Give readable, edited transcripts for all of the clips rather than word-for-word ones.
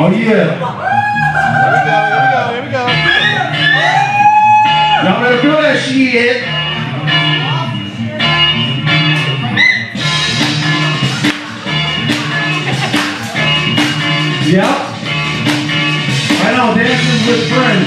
Oh yeah. Here we go. Y'all better do that shit. Yep. Right now, dancing with friends.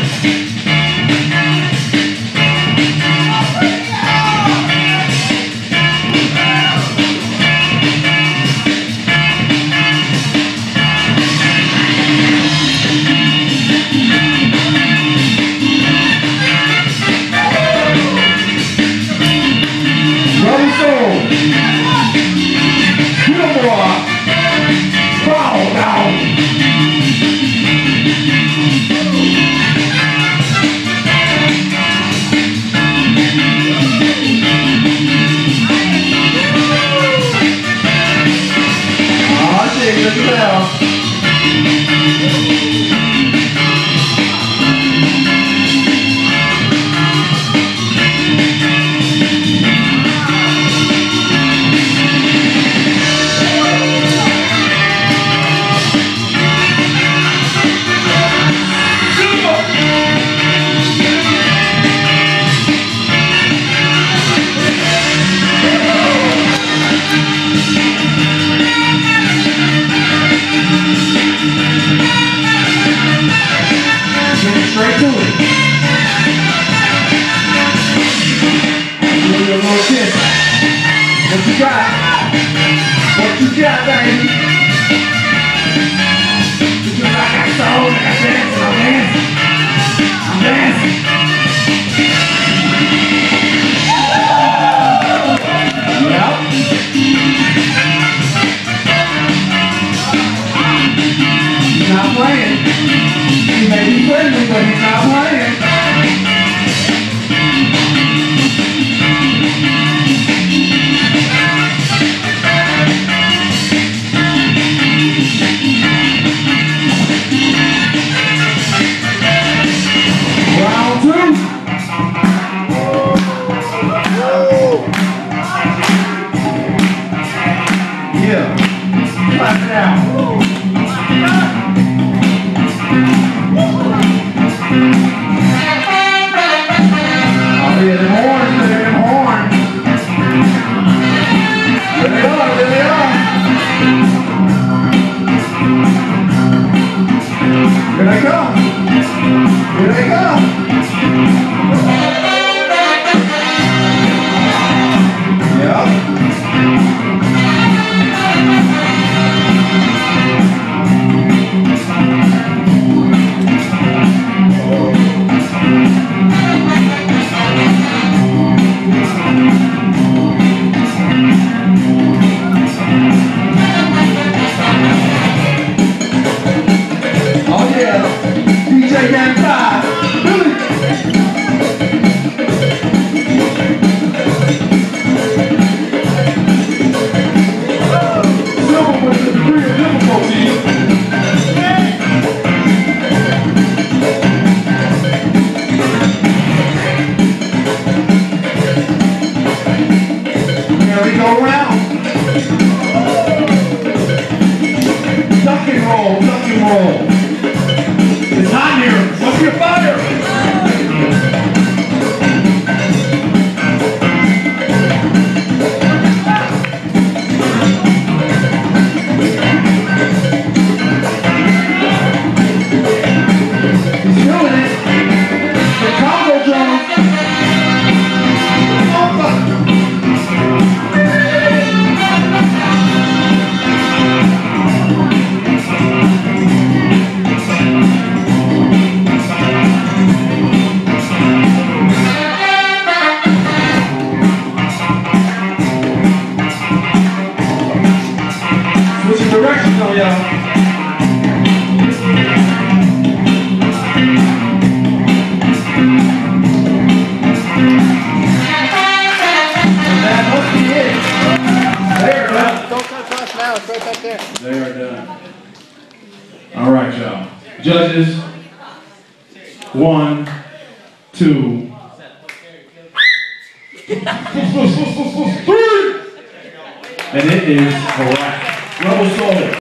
Straight to it. Give me a little kiss. What you got? What you got, baby? Because I got soul and I dance and I'm dancing. I'm dancing. Yep. He's not playing. He may be friendly, but he's not playing. Round two. Yeah. Clap it out. Here they come. Here they come. Yep. Oh yeah. DJ Gang 5. Billy. Silver with the degree of difficulty. Here we go round. Duck and roll, duck and roll. It's hot here. What's your fire? He's doing it. The Congo drum. Switching directions on y'all. That must be it. They're done. Don't touch us now. It's right back there. They are done. All right, y'all. Judges. 1, 2. 3. And it is correct. Rebel Soul.